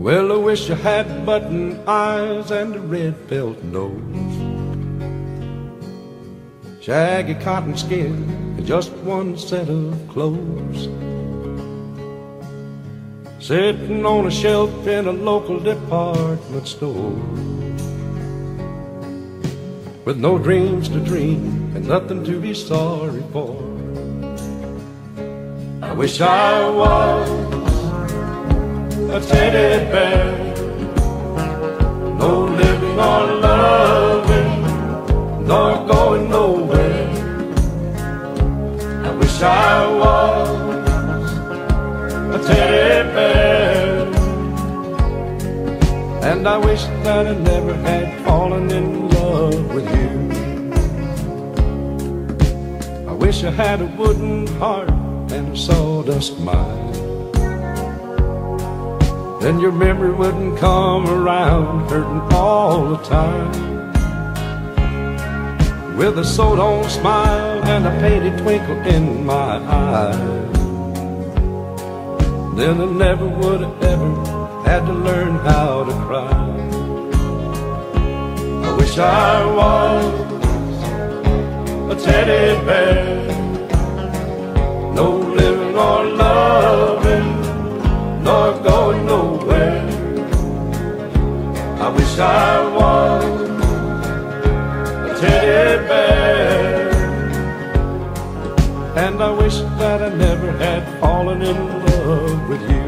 Well, I wish I had button eyes and a red felt nose, shaggy cotton skin, and just one set of clothes, sitting on a shelf in a local department store, with no dreams to dream and nothing to be sorry for. I wish I was a teddy bear, no living or loving, nor going nowhere. I wish I was a teddy bear, and I wish that I never had fallen in love with you. I wish I had a wooden heart and a sawdust mind, then your memory wouldn't come around hurting all the time, with a sewed-on smile and a painted twinkle in my eye. Then I never would have ever had to learn how to cry. I wish I was a teddy bear, no living or loving, nor going nowhere. I wish I was a teddy bear, and I wish that I never had fallen in love with you.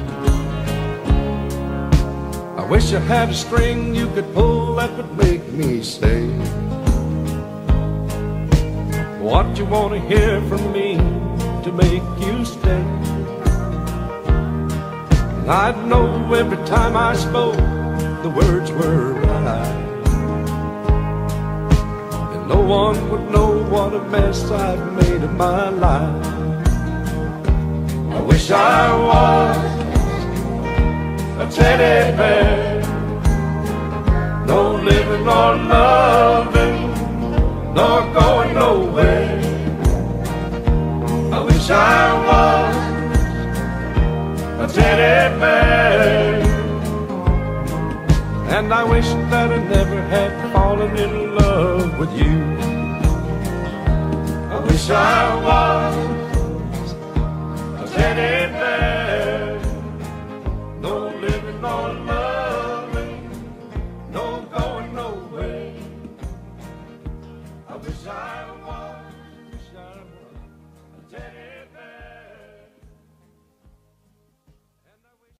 I wish I had a string you could pull that would make me say what you want to hear from me to make you stay. I'd know every time I spoke the words were right, and no one would know what a mess I've made of my life. I wish I was a teddy bear, no living or loving, nor going nowhere. I wish I was a teddy bear, and I wish that I never had fallen in love with you. I wish I was